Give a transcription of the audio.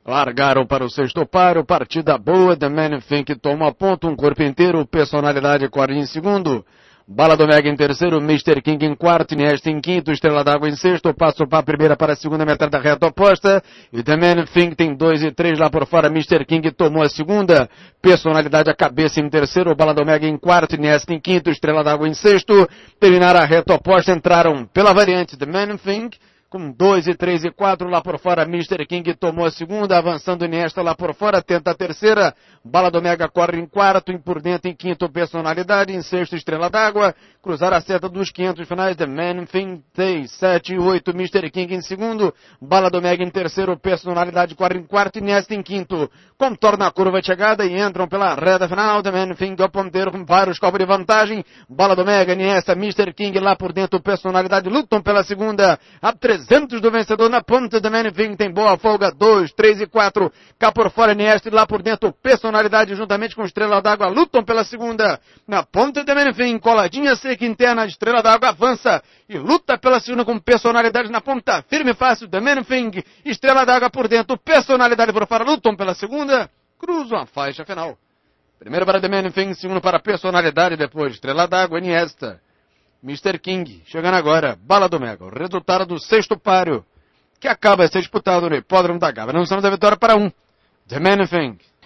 Largaram para o sexto páreo, partida boa, The Man Think toma ponto, um corpo inteiro, personalidade corre em segundo. Bala do Mega em terceiro, Mr. King em quarto, Iniesta em quinto, Estrela d'Água em sexto, passo para a primeira para a segunda metade da reta oposta, e The Man Think tem 2 e 3 lá por fora, Mr. King tomou a segunda, personalidade a cabeça em terceiro, Bala do Mega em quarto, Iniesta em quinto, Estrela d'Água em sexto, terminaram a reta oposta, entraram pela variante The Man Think, com 2 e 3 e 4 lá por fora, Mr. King tomou a segunda, avançando Iniesta lá por fora, tenta a terceira, Bala do Mega corre em quarto, e por dentro em quinto, personalidade, em sexto, Estrela d'Água, cruzar a seta dos 500 finais, The Man Think 6, 7 e 8, Mr. King em segundo, Bala do Mega em terceiro, personalidade corre em quarto, Iniesta em quinto, contorna a curva de chegada e entram pela reta final, The Man Think ao ponteiro com vários copos de vantagem, Bala do Mega, Iniesta, Mr. King lá por dentro, personalidade lutam pela segunda, a 300 do vencedor na ponta, The Man Think tem boa folga, 2, 3 e 4, cá por fora Iniesta e lá por dentro, personalidade juntamente com Estrela d'Água lutam pela segunda, na ponta The Man Think, coladinha seca interna, Estrela d'Água avança e luta pela segunda com personalidade na ponta, firme e fácil, The Man Think, Estrela d'Água por dentro, personalidade por fora, lutam pela segunda, cruzam a faixa final. Primeiro para The Man Think, segundo para personalidade, depois Estrela d'Água, Iniesta. Mr. King, chegando agora, Bala do Mega, o resultado do sexto páreo, que acaba de ser disputado no Hipódromo da Gávea. Não estamos da vitória para The Man Think.